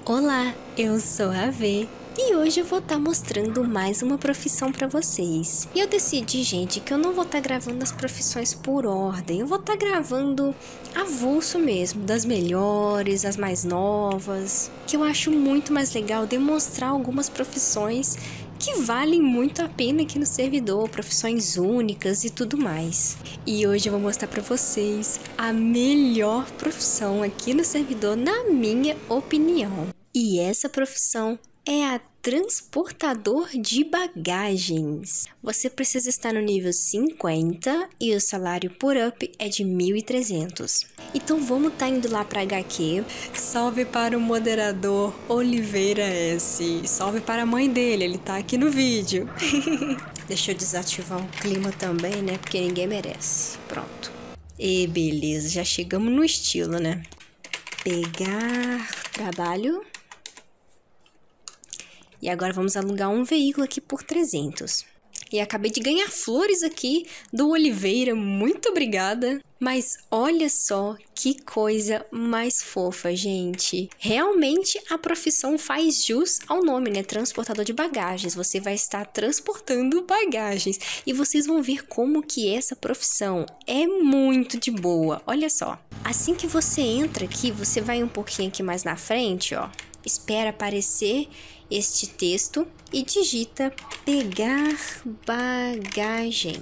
Olá, eu sou a V e hoje eu vou estar mostrando mais uma profissão para vocês. E eu decidi, gente, que eu não vou estar gravando as profissões por ordem, eu vou estar gravando avulso mesmo, das melhores, as mais novas, que eu acho muito mais legal demonstrar algumas profissões que valem muito a pena aqui no servidor, profissões únicas e tudo mais. E hoje eu vou mostrar para vocês a melhor profissão aqui no servidor, na minha opinião. E essa profissão é a transportador de bagagens. Você precisa estar no nível 50 e o salário por up é de 1.300. Então vamos estar indo lá para HQ. Salve para o moderador Oliveira S. Salve para a mãe dele, ele tá aqui no vídeo. Deixa eu desativar o clima também, né? Porque ninguém merece. Pronto. E beleza, já chegamos no estilo, né? Pegar trabalho. E agora vamos alugar um veículo aqui por 300. E acabei de ganhar flores aqui do Oliveira, muito obrigada. Mas olha só que coisa mais fofa, gente. Realmente a profissão faz jus ao nome, né? Transportador de bagagens. Você vai estar transportando bagagens. E vocês vão ver como que essa profissão é muito de boa. Olha só. Assim que você entra aqui, você vai um pouquinho aqui mais na frente, ó. Espera aparecer este texto e digita pegar bagagem.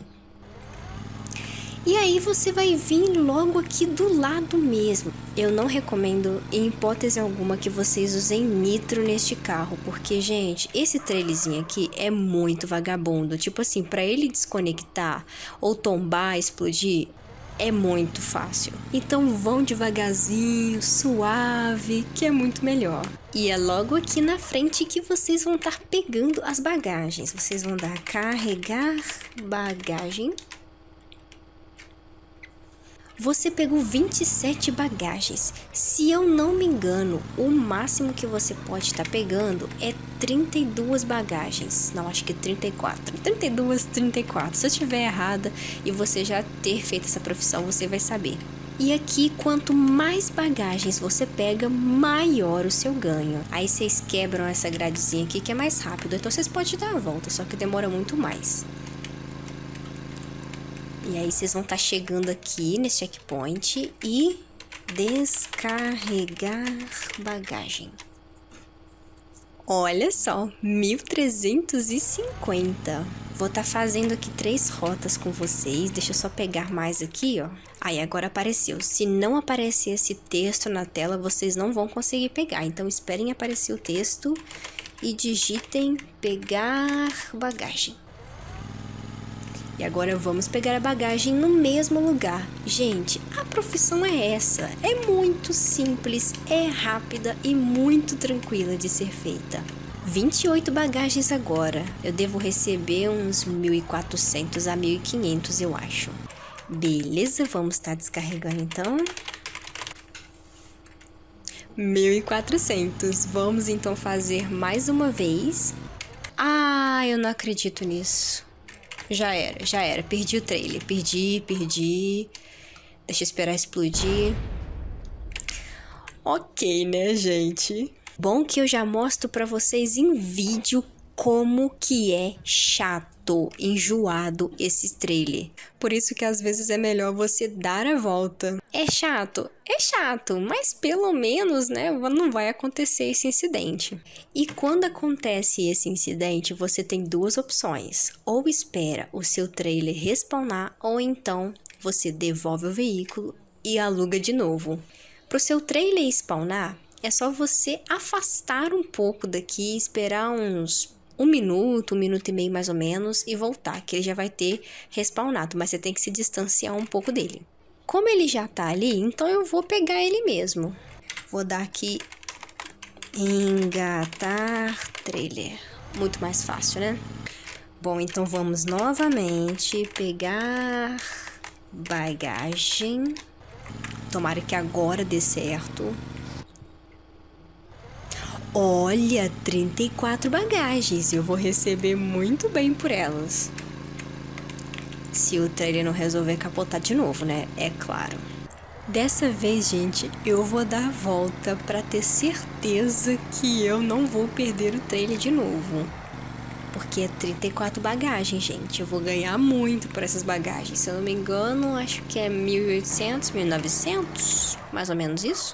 E aí você vai vir logo aqui do lado mesmo. Eu não recomendo em hipótese alguma que vocês usem nitro neste carro, porque, gente, esse trailerzinho aqui é muito vagabundo. Tipo assim, para ele desconectar ou tombar, explodir, é muito fácil. Então vão devagarzinho, suave, que é muito melhor. E é logo aqui na frente que vocês vão estar pegando as bagagens. Vocês vão dar carregar bagagem. Você pegou 27 bagagens. Se eu não me engano, o máximo que você pode estar pegando é 32 bagagens. Não, acho que 34. 32, 34. Se eu estiver errada e você já ter feito essa profissão, você vai saber. E aqui, quanto mais bagagens você pega, maior o seu ganho. Aí vocês quebram essa gradezinha aqui que é mais rápido. Então vocês podem dar a volta, só que demora muito mais. E aí vocês vão estar chegando aqui nesse checkpoint e descarregar bagagem. Olha só, 1.350. Vou estar fazendo aqui 3 rotas com vocês. Deixa eu só pegar mais aqui, ó. Aí agora apareceu. Se não aparecer esse texto na tela, vocês não vão conseguir pegar. Então esperem aparecer o texto e digitem pegar bagagem. E agora vamos pegar a bagagem no mesmo lugar. Gente, a profissão é essa. É muito simples, é rápida e muito tranquila de ser feita. 28 bagagens agora. Eu devo receber uns 1.400 a 1.500, eu acho. Beleza, vamos estar descarregando então. 1.400. Vamos então fazer mais uma vez. Ah, eu não acredito nisso. Já era. Perdi o trailer. Perdi. Deixa eu esperar explodir. Ok, né, gente? Bom que eu já mostro pra vocês em vídeo como que é chato, enjoado esse trailer. Por isso que às vezes é melhor você dar a volta. É chato, mas pelo menos, né, não vai acontecer esse incidente. E quando acontece esse incidente, você tem duas opções. Ou espera o seu trailer respawnar, ou então você devolve o veículo e aluga de novo. Para o seu trailer spawnar, é só você afastar um pouco daqui, esperar uns 1 minuto, 1 minuto e meio mais ou menos e voltar, que ele já vai ter respawnado, mas você tem que se distanciar um pouco dele. Como ele já tá ali, então eu vou pegar ele mesmo. Vou dar aqui engatar trailer. Muito mais fácil, né? Bom, então vamos novamente pegar bagagem. Tomara que agora dê certo. Olha, 34 bagagens. Eu vou receber muito bem por elas. Se o trailer não resolver capotar de novo, né? É claro. Dessa vez, gente, eu vou dar a volta para ter certeza que eu não vou perder o trailer de novo. Porque é 34 bagagens, gente. Eu vou ganhar muito por essas bagagens. Se eu não me engano, acho que é 1.800, 1.900, mais ou menos isso.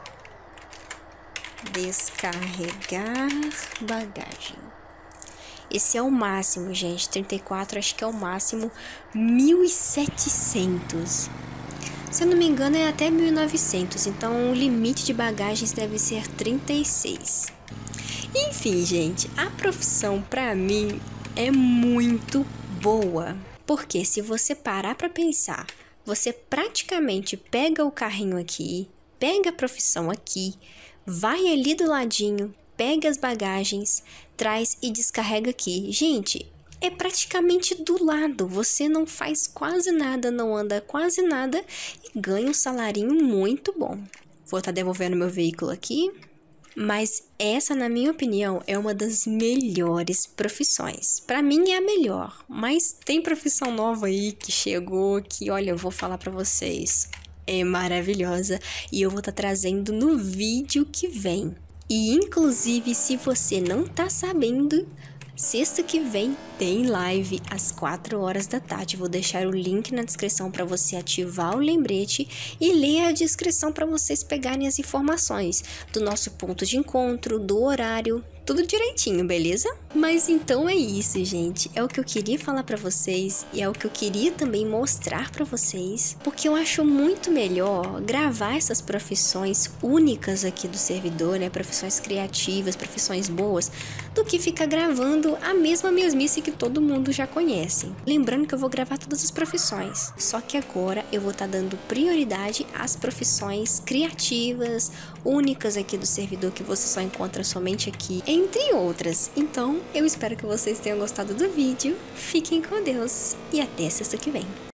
Descarregar bagagem. Esse é o máximo, gente. 34 acho que é o máximo. 1.700. Se eu não me engano, é até 1.900. Então, o limite de bagagens deve ser 36. Enfim, gente, a profissão pra mim é muito boa. Porque se você parar pra pensar, você praticamente pega o carrinho aqui, pega a profissão aqui, vai ali do ladinho, pega as bagagens, traz e descarrega aqui. Gente, é praticamente do lado. Você não faz quase nada, não anda quase nada e ganha um salarinho muito bom. Vou estar devolvendo meu veículo aqui. Mas essa, na minha opinião, é uma das melhores profissões. Pra mim é a melhor, mas tem profissão nova aí que chegou que, olha, eu vou falar pra vocês, é maravilhosa e eu vou estar trazendo no vídeo que vem. E inclusive, se você não tá sabendo, sexta que vem tem live às 4 horas da tarde. Vou deixar o link na descrição para você ativar o lembrete e ler a descrição para vocês pegarem as informações do nosso ponto de encontro, do horário, tudo direitinho, beleza? Mas então é isso, gente. É o que eu queria falar para vocês e é o que eu queria também mostrar para vocês, porque eu acho muito melhor gravar essas profissões únicas aqui do servidor, né? Profissões criativas, profissões boas, do que ficar gravando a mesma mesmice que todo mundo já conhece. Lembrando que eu vou gravar todas as profissões, só que agora eu vou estar dando prioridade às profissões criativas, únicas aqui do servidor que você só encontra somente aqui, entre outras. Então, eu espero que vocês tenham gostado do vídeo. Fiquem com Deus e até sexta que vem.